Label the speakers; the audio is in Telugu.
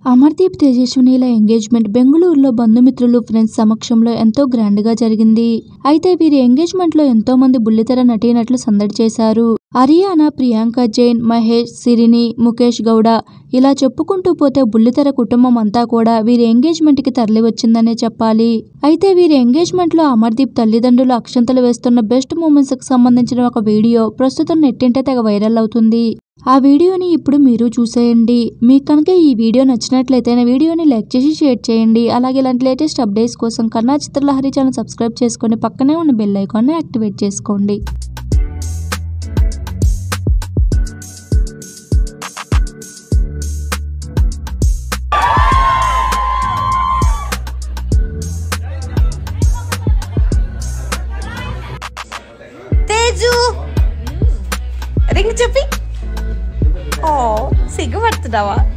Speaker 1: అమర్దీప్ తేజస్వినిల ఎంగేజ్మెంట్ బెంగళూరులో బంధుమిత్రులు ఫ్రెండ్స్ సమక్షంలో ఎంతో గ్రాండ్ గా జరిగింది. అయితే వీరి ఎంగేజ్మెంట్ లో ఎంతో మంది బుల్లితెర నటీనటులు సందడి చేశారు. హరియానా, ప్రియాంక జైన్, మహేష్, సిరిని, ముఖేష్ గౌడ ఇలా చెప్పుకుంటూ పోతే బుల్లితెర కుటుంబం అంతా కూడా వీరి ఎంగేజ్మెంట్ కి తరలి వచ్చిందనే చెప్పాలి. అయితే వీరి ఎంగేజ్మెంట్ లో అమర్దీప్ తల్లిదండ్రులు అక్షంతలు వేస్తున్న బెస్ట్ మూమెంట్స్ కి సంబంధించిన ఒక వీడియో ప్రస్తుతం నెట్టింట తెగ వైరల్ అవుతుంది. ఆ వీడియోని ఇప్పుడు మీరు చూసేయండి. మీకు కనుక ఈ వీడియో నచ్చినట్లయితే నా వీడియోని లైక్ చేసి షేర్ చేయండి. అలాగే ఇలాంటి లేటెస్ట్ అప్డేట్స్ కోసం కన్నా చిత్రలహరి ఛానల్ సబ్స్క్రైబ్ చేసుకొని పక్కనే ఉన్న బెల్ ఐకాన్ని యాక్టివేట్ చేసుకోండి.
Speaker 2: తేజు రింగ్ చెప్పి సిగ్గుపడుతున్నావా?